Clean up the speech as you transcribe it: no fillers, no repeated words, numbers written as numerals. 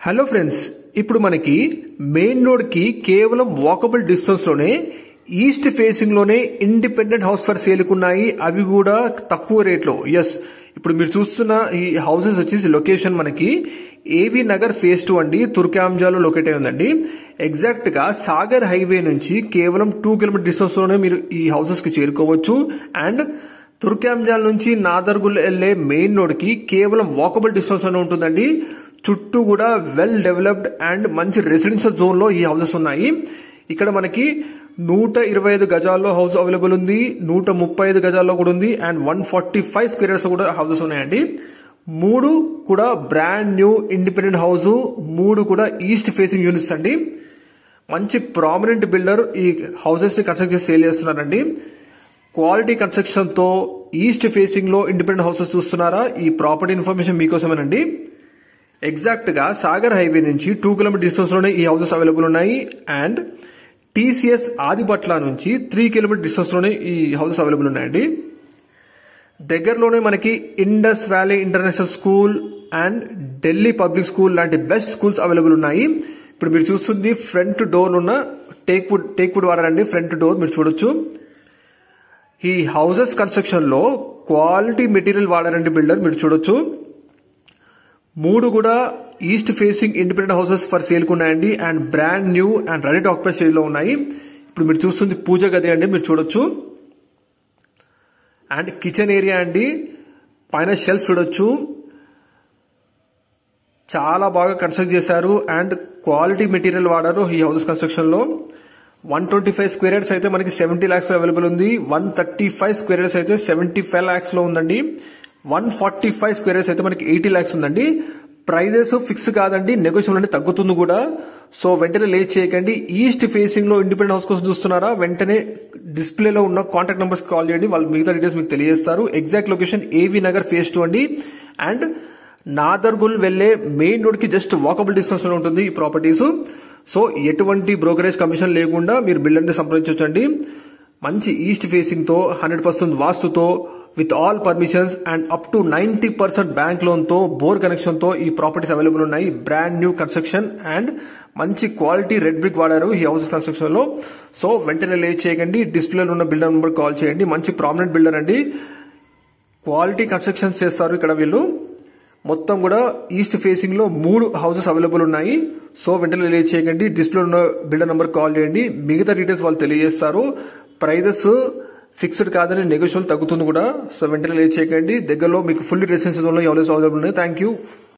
Hello friends, ఇప్పుడు మనకి main road కి కేవలం వాకబుల్ డిస్టెన్స్ లోనే ఈస్ట్ ఫేసింగ్ లోనే ఇండిపెండెంట్ హౌస్ ఫర్ సేల్ ఉన్నాయి. అవి కూడా తక్కువ రేట్ లో. ఎస్, ఇప్పుడు మీరు చూస్తున్న ఈ హౌసెస్ వచ్చేసి లొకేషన్ మనకి ఏవి నగర్ ఫేజ్ 2 అండి, తుర్కాంజాలో లొకేట్ అయి ఉందండి. ఎగ్జాక్ట్ గా సాగర్ హైవే నుంచి కేవలం 2 కిలోమీటర్ డిస్టెన్స్ లోనే మీరు ఈ హౌసెస్ కి చేరుకోవచ్చు. అండ్ తుర్కాంజాల్ నుంచి నాదర్గుల్ వెళ్లే మెయిన్ రోడ్ కి కేవలం వాకబుల్ డిస్టెన్స్ లోనే ఉంటుందండి. చుట్టూ కూడా వెల్ డెవలప్డ్ అండ్ మంచి రెసిడెన్షియల్ జోన్ లో ఈ హౌసెస్ ఉన్నాయి. ఇక్కడ మనకి 125 గజాల్లో హౌస్ అవైలబుల్ ఉంది, 135 గజాల్లో కూడా ఉంది, అండ్ 145 స్క్వేర్ యార్డ్స్ కూడా హౌసెస్ ఉన్నాయండి. 3 కూడా బ్రాండ్ న్యూ ఇండిపెండెంట్ హౌస్, 3 కూడా ఈస్ట్ ఫేసింగ్ యూనిట్స్ అండి. మంచి ప్రామినెంట్ బిల్డర్ ఈ హౌసెస్ ని కన్స్ట్రక్ట్ చేసి సేల్ చేస్తున్నారండి. క్వాలిటీ కన్స్ట్రక్షన్ తో ఈస్ట్ ఫేసింగ్ లో ఇండిపెండెంట్ హౌసెస్ చూస్తున్నారా? ఈ ప్రాపర్టీ ఇన్ఫర్మేషన్ మీకోసమేనండి. ఎగ్జాక్ట్ గా సాగర్ హైవే నుంచి 2 కిలోమీటర్ డిస్టెన్స్ లోనే ఈ హౌసెస్ అవైలబుల్ ఉన్నాయి. అండ్ టీసీఎస్ ఆదిబట్ల నుంచి 3 కిలోమీటర్ డిస్టెన్స్ లోనే ఈ హౌసెస్ అవైలబుల్ ఉన్నాయండి. దగ్గరలోనే మనకి Indus Valley International School and Delhi Public School లాంటి బెస్ట్ స్కూల్స్ అవైలబుల్ ఉన్నాయి. ఇప్పుడు మీరు చూస్తుంది ఫ్రంట్ డోర్ ఉన్న టేక్ వుడ్ వాడారండి. ఫ్రంట్ డోర్ మీరు చూడొచ్చు. ఈ హౌసెస్ కన్స్ట్రక్షన్ లో క్వాలిటీ మెటీరియల్ వాడారండి బిల్డర్, మీరు చూడొచ్చు. 3 కూడా east facing independent houses for sale కు ఉన్నాయండి. And brand new and ready to occupy stage లో ఉన్నాయి. ఇప్పుడు మీరు చూస్తుంది పూజ గది అండి, మీరు చూడొచ్చు. అండ్ కిచెన్ ఏరియా అండి, పైన షెల్ఫ్ చూడొచ్చు. చాలా బాగా కన్స్ట్రక్ట్ చేశారు అండ్ క్వాలిటీ మెటీరియల్ వాడారు ఈ హౌసెస్ కన్స్ట్రక్షన్ లో. 125 స్క్వేర్ యార్డ్స్ అయితే మనకి 70 lakhs లో అవైలబుల్ ఉంది. 135 స్క్వేర్ యార్డ్స్ అయితే 75 lakhs లో ఉందండి. 145 స్క్వేర్ యార్డ్స్ అయితే మనకి 80 lakhs ఉందండి. ప్రైజెస్ ఫిక్స్ కాదండి, నెగోషియబుల్ అంటే తగ్గుతుంది కూడా. సో వెంటనే లేట్ చేయకండి. ఈస్ట్ ఫేసింగ్ లో ఇండిపెండెంట్ హౌస్ కోసం చూస్తున్నారా? వెంటనే డిస్ప్లేలో ఉన్న కాంటాక్ట్ నెంబర్స్ కాల్ చేయండి, వాళ్ళు మిగతా డీటెయిల్స్ మీకు తెలియజేస్తారు. ఎగ్జాక్ట్ లొకేషన్ ఏవి నగర్ ఫేజ్ 2 అండి. అండ్ నాదర్గుల్ వెళ్లే మెయిన్ రోడ్ కి జస్ట్ వాకబుల్ డిస్టెన్స్ లో ఉంటుంది ఈ ప్రాపర్టీస్. సో ఎటువంటి బ్రోకరేజ్ కమిషన్ లేకుండా మీరు బిల్డర్ ని సంప్రదించండి. మంచి ఈస్ట్ ఫేసింగ్ తో 100% వాస్తుతో with all permissions and up to 90% bank loan తో బోర్ కనెక్షన్ తో ఈ ప్రాపర్టీస్ అవైలబుల్ ఉన్నాయి. బ్రాండ్ న్యూ కన్స్ట్రక్షన్ అండ్ మంచి క్వాలిటీ రెడ్ బ్రిక్ వాడారు ఈ హౌసెస్ కన్స్ట్రక్షన్ లో. సో వెంటనే లేట్ చేయకండి, డిస్ప్లేలో ఉన్న బిల్డర్ నెంబర్ కాల్ చేయండి. మంచి ప్రామినెంట్ బిల్డర్ అండి, క్వాలిటీ కన్స్ట్రక్షన్ చేస్తారు ఇక్కడ వీళ్ళు. మొత్తం కూడా ఈస్ట్ ఫేసింగ్ లో 3 హౌసెస్ అవైలబుల్ ఉన్నాయి. సో వెంటనే లేట్ చేయకండి, డిస్ప్లే ఉన్న బిల్డర్ నెంబర్ కాల్ చేయండి, మిగతా డీటెయిల్స్ వాళ్ళు తెలియజేస్తారు. ప్రైజెస్ ఫిక్స్డ్ కాదని, నెగోషియబుల్ తగ్గుతుంది కూడా. సో వెంటనే లేట్ చేయకండి. దగ్గరలో మీకు ఫుల్లీ రెసిడెన్షియల్ జోన్ లో అవైలబుల్ ఉన్నాయి. Thank you.